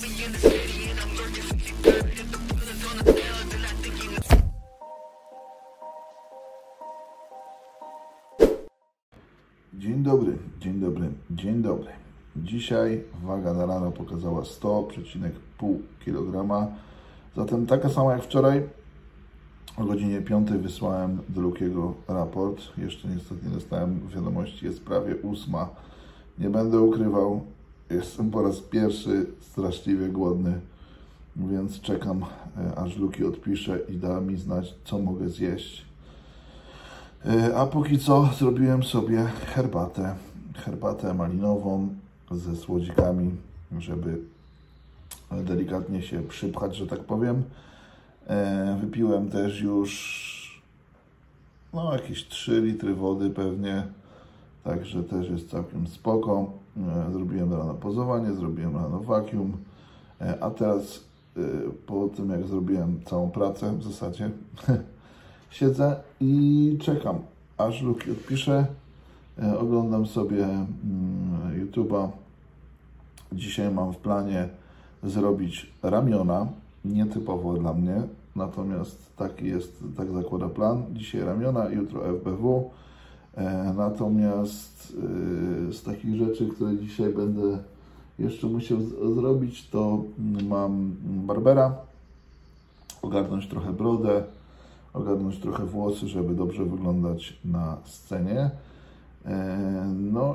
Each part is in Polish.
Dzień dobry, dzień dobry, dzień dobry. Dzisiaj waga na rano pokazała 100,5 kg. Zatem taka sama jak wczoraj. O godzinie 5 wysłałem do Lukiego raport. Jeszcze niestety nie dostałem wiadomości, jest prawie 8. Nie będę ukrywał, jestem po raz pierwszy straszliwie głodny, więc czekam, aż Luki odpisze i da mi znać, co mogę zjeść. A póki co zrobiłem sobie herbatę malinową ze słodzikami, żeby delikatnie się przypchać, że tak powiem. Wypiłem też już jakieś 3 litry wody pewnie, także też jest całkiem spoko. Zrobiłem rano pozowanie, zrobiłem rano vacuum, a teraz po tym jak zrobiłem całą pracę w zasadzie siedzę i czekam, aż Luki odpisze. Oglądam sobie YouTube'a. Dzisiaj mam w planie zrobić ramiona, nietypowo dla mnie, natomiast tak zakłada plan. Dzisiaj ramiona, jutro FBW. Natomiast z takich rzeczy, które dzisiaj będę jeszcze musiał zrobić, to mam barbera, ogarnąć trochę brodę, ogarnąć trochę włosy, żeby dobrze wyglądać na scenie. No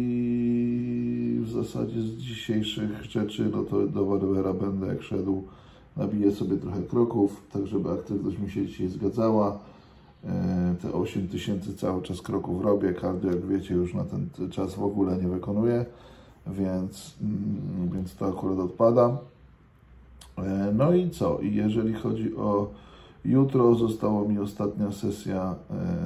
i w zasadzie z dzisiejszych rzeczy, no to do barbera będę jak szedł, nabiję sobie trochę kroków, tak żeby aktywność mi się dzisiaj zgadzała. Te 8000 cały czas kroków robię, cardio jak wiecie już na ten czas w ogóle nie wykonuję, więc to akurat odpada. No i co? I jeżeli chodzi o jutro, została mi ostatnia sesja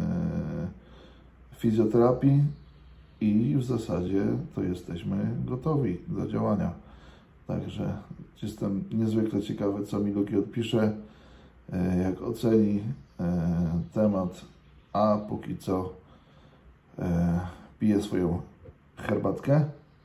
fizjoterapii i w zasadzie to jesteśmy gotowi do działania. Także jestem niezwykle ciekawy, co mi Luki odpisze, jak oceni temat, a póki co piję swoją herbatkę,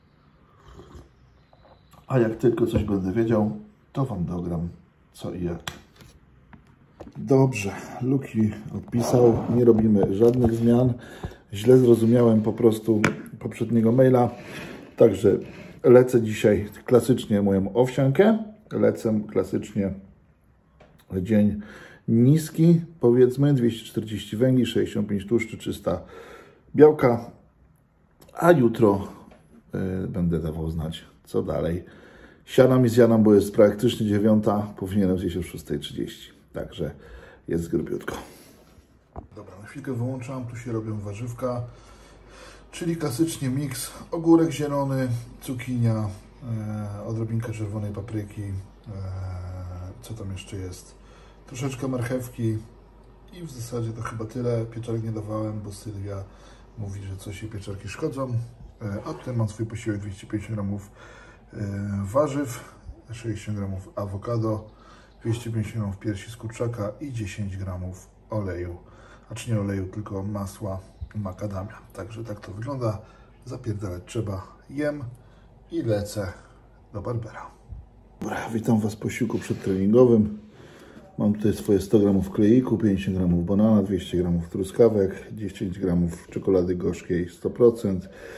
a jak tylko coś będę wiedział, to Wam dogram co i jak. Dobrze, Luki odpisał, nie robimy żadnych zmian. Źle zrozumiałem po prostu poprzedniego maila, także lecę dzisiaj klasycznie moją owsiankę, lecę klasycznie dzień niski, powiedzmy 240 węgli, 65 tłuszczu, 300 białka, a jutro będę dawał znać, co dalej. Siadam i zjadam, bo jest praktycznie 9, powinienem zjeść o 6:30, także jest grubiutko. Dobra, na chwilkę wyłączam, tu się robią warzywka, czyli klasycznie miks, ogórek zielony, cukinia, odrobinkę czerwonej papryki, co tam jeszcze jest, troszeczkę marchewki i w zasadzie to chyba tyle. Pieczarek nie dawałem, bo Sylwia mówi, że coś jej pieczarki szkodzą, a tutaj mam swój posiłek 250 g warzyw, 60 g awokado, 250 g piersi z kurczaka i 10 g oleju, znaczy nie oleju, tylko masła makadamia. Także tak to wygląda. Zapierdalać trzeba. Jem i lecę do barbera. Dobra, witam Was po posiłku przedtreningowym. Mam tutaj swoje 100 g kleiku, 50 g banana, 200 g truskawek, 10 g czekolady gorzkiej 100%,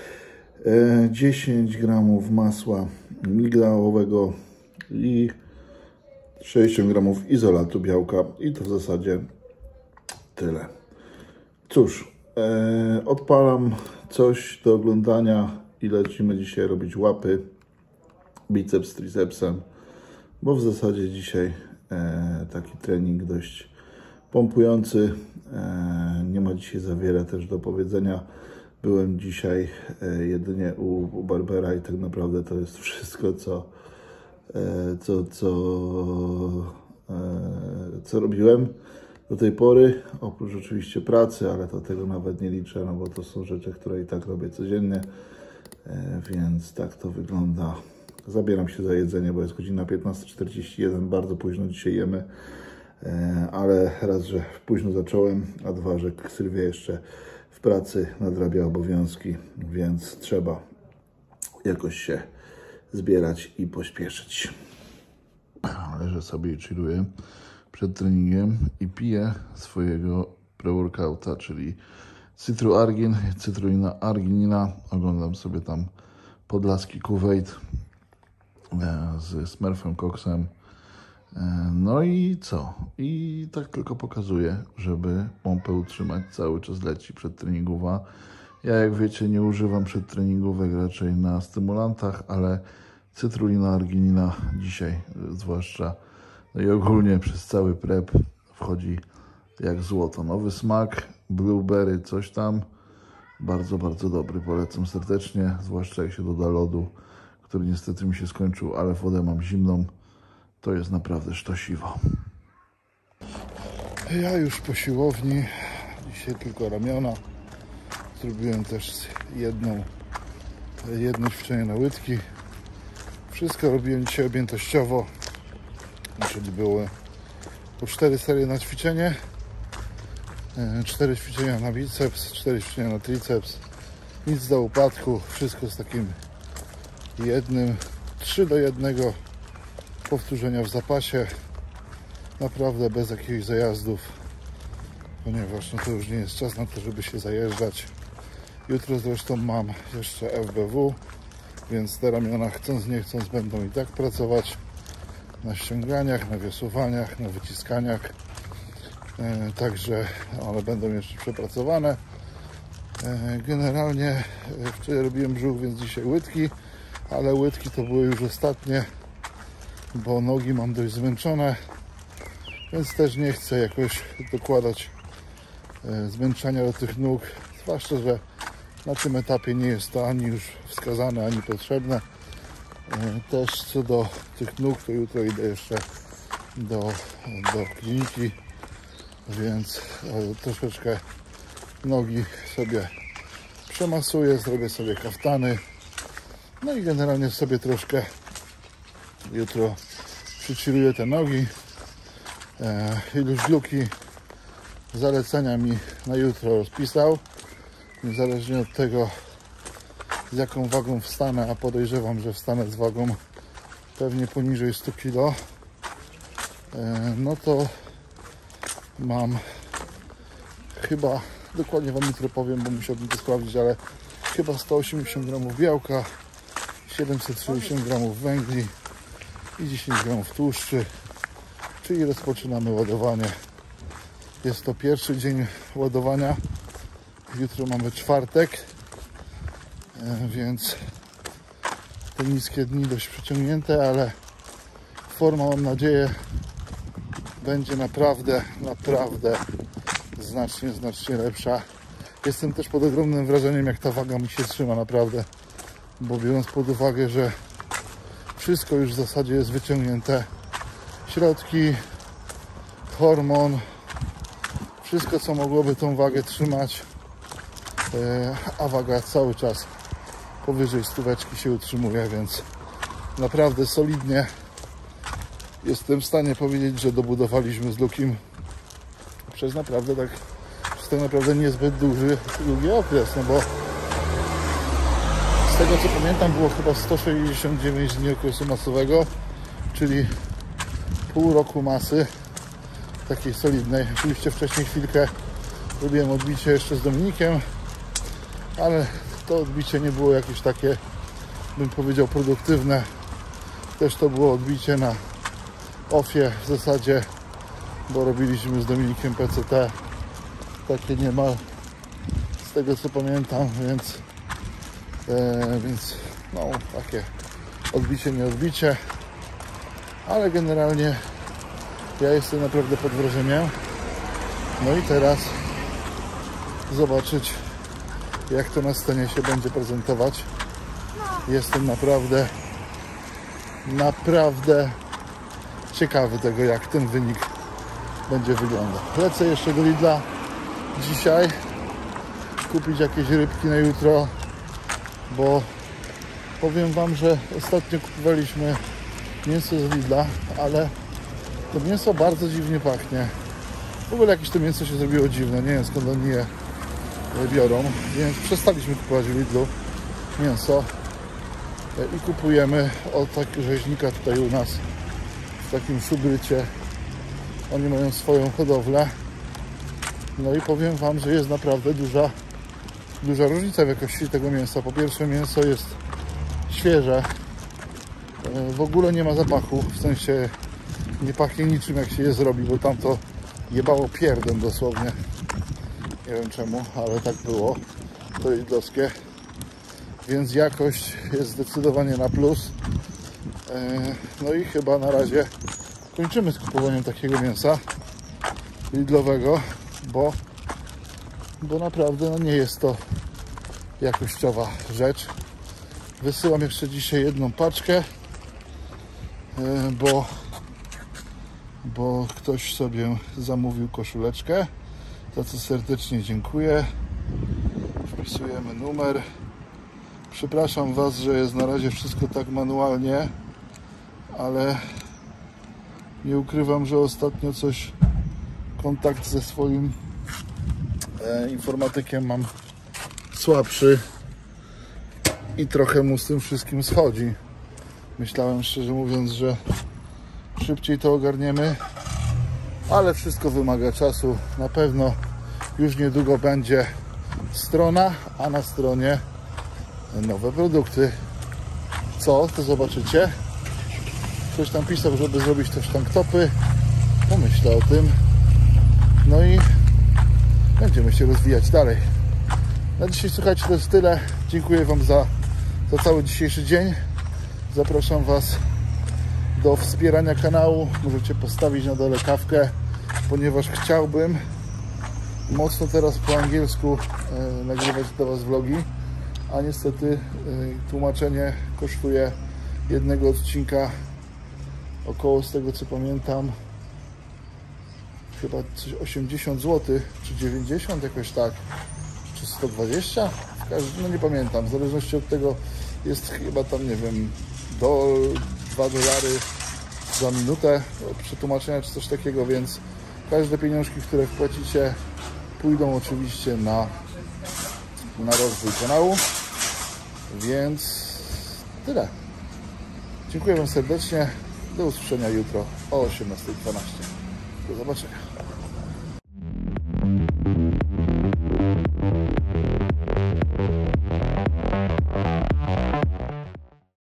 10 g masła migdałowego i 60 g izolatu białka i to w zasadzie tyle. Cóż, odpalam coś do oglądania i lecimy dzisiaj robić łapy, biceps z tricepsem, bo w zasadzie dzisiaj taki trening dość pompujący. Nie ma dzisiaj za wiele też do powiedzenia. Byłem dzisiaj jedynie u barbera i tak naprawdę to jest wszystko, co robiłem do tej pory, oprócz oczywiście pracy, ale to tego nawet nie liczę, no bo to są rzeczy, które i tak robię codziennie, więc tak to wygląda. Zabieram się za jedzenie, bo jest godzina 15:41, bardzo późno dzisiaj jemy, ale raz, że późno zacząłem, a dwa, że Sylwia jeszcze w pracy nadrabia obowiązki, więc trzeba jakoś się zbierać i pośpieszyć. Leżę sobie i chilluję przed treningiem i piję swojego pre-workouta, czyli cytruargin, cytrulina arginina. Oglądam sobie tam podlaski Kuwait z Smurfem Coxem. No i co? I tak tylko pokazuję, żeby pompę utrzymać. Cały czas leci przedtreningowa. Ja, jak wiecie, nie używam przedtreningówek raczej na stymulantach, ale cytrulina arginina dzisiaj zwłaszcza, no i ogólnie przez cały prep wchodzi jak złoto. Nowy smak, blueberry, coś tam. Bardzo, bardzo dobry. Polecam serdecznie, zwłaszcza jak się doda lodu, który niestety mi się skończył, ale wodę mam zimną. To jest naprawdę sztosiwo. Ja już po siłowni. Dzisiaj tylko ramiona. Zrobiłem też jedno ćwiczenie na łydki. Wszystko robiłem dzisiaj objętościowo. Czyli były po 4 serie na ćwiczenie. 4 ćwiczenia na biceps, 4 ćwiczenia na triceps. Nic do upadku. Wszystko z takim 3 do 1 powtórzenia w zapasie. Naprawdę bez jakichś zajazdów, ponieważ no to już nie jest czas na to, żeby się zajeżdżać. Jutro zresztą mam jeszcze FBW, więc te ramiona chcąc nie chcąc będą i tak pracować na ściąganiach, na wiosłowaniach, na wyciskaniach. Także one będą jeszcze przepracowane. Generalnie wczoraj robiłem brzuch, więc dzisiaj łydki, ale łydki to były już ostatnie, bo nogi mam dość zmęczone, więc też nie chcę jakoś dokładać zmęczenia do tych nóg, zwłaszcza że na tym etapie nie jest to ani już wskazane, ani potrzebne. Też co do tych nóg, to jutro idę jeszcze do kliniki, więc troszeczkę nogi sobie przemasuję, zrobię sobie kaftany, no i generalnie sobie troszkę jutro przychilluję te nogi. Iluś Luki zalecenia mi na jutro rozpisał. Niezależnie od tego, z jaką wagą wstanę, a podejrzewam, że wstanę z wagą pewnie poniżej 100 kg, no to mam chyba, dokładnie Wam jutro powiem, bo musiałbym to sprawdzić, ale chyba 180 gramów białka, 760 gramów węgli i 10 gramów tłuszczy, czyli rozpoczynamy ładowanie. Jest to pierwszy dzień ładowania. Jutro mamy czwartek, więc te niskie dni dość przyciągnięte, ale forma, mam nadzieję, będzie naprawdę znacznie lepsza. Jestem też pod ogromnym wrażeniem, jak ta waga mi się trzyma naprawdę, bo biorąc pod uwagę, że wszystko już w zasadzie jest wyciągnięte, środki, hormon, wszystko co mogłoby tą wagę trzymać, a waga cały czas powyżej 100 się utrzymuje, więc naprawdę solidnie jestem w stanie powiedzieć, że dobudowaliśmy z Lukim przez tak naprawdę niezbyt długi okres, no bo z tego co pamiętam było chyba 169 dni okresu masowego, czyli pół roku masy takiej solidnej. Oczywiście wcześniej chwilkę robiłem odbicie jeszcze z Dominikiem, ale to odbicie nie było jakieś takie, bym powiedział, produktywne. Też to było odbicie na offie w zasadzie, bo robiliśmy z Dominikiem PCT takie niemal, z tego co pamiętam, więc no takie odbicie, nie odbicie, ale generalnie ja jestem naprawdę pod wrażeniem. No i teraz zobaczyć, jak to na scenie się będzie prezentować. Jestem naprawdę ciekawy tego, jak ten wynik będzie wyglądał. Lecę jeszcze do Lidla dzisiaj kupić jakieś rybki na jutro, bo powiem Wam, że ostatnio kupowaliśmy mięso z Lidla, ale to mięso bardzo dziwnie pachnie. W ogóle jakieś to mięso się zrobiło dziwne, nie wiem skąd oni je biorą, więc przestaliśmy kupować w Lidlu mięso. i kupujemy od takiego rzeźnika tutaj u nas w takim Szubrycie. Oni mają swoją hodowlę. No i powiem Wam, że jest naprawdę duża różnica w jakości tego mięsa. Po pierwsze, mięso jest świeże, w ogóle nie ma zapachu, w sensie nie pachnie niczym jak się je zrobi, bo tam to jebało pierdem dosłownie. Nie wiem czemu, ale tak było. To lidlowskie. Więc jakość jest zdecydowanie na plus. No i chyba na razie kończymy z kupowaniem takiego mięsa lidlowego, bo naprawdę no nie jest to jakościowa rzecz. Wysyłam jeszcze dzisiaj jedną paczkę, bo ktoś sobie zamówił koszuleczkę, za co serdecznie dziękuję. Wpisujemy numer. Przepraszam Was, że jest na razie wszystko tak manualnie, ale nie ukrywam, że ostatnio kontakt ze swoim informatykiem mam słabszy i trochę mu z tym wszystkim schodzi. Myślałem, szczerze mówiąc, że szybciej to ogarniemy, ale wszystko wymaga czasu. Na pewno już niedługo będzie strona, a na stronie nowe produkty. Co? To zobaczycie. Ktoś tam pisał, żeby zrobić też tanktopy. Pomyślę o tym. No i będziemy się rozwijać dalej. Na dzisiaj, słuchajcie, to jest tyle. Dziękuję Wam za cały dzisiejszy dzień. Zapraszam Was do wspierania kanału. Możecie postawić na dole kawkę, ponieważ chciałbym mocno teraz po angielsku nagrywać do Was vlogi, a niestety tłumaczenie kosztuje jednego odcinka około, z tego co pamiętam, chyba coś 80 zł, czy 90, jakoś tak, czy 120, no nie pamiętam, w zależności od tego jest chyba tam, nie wiem, do $2 za minutę przetłumaczenia, czy coś takiego, więc każde pieniążki, które wpłacicie, pójdą oczywiście na rozwój kanału, więc tyle. Dziękuję Wam serdecznie. Do usłyszenia jutro o 18:12. Do zobaczenia.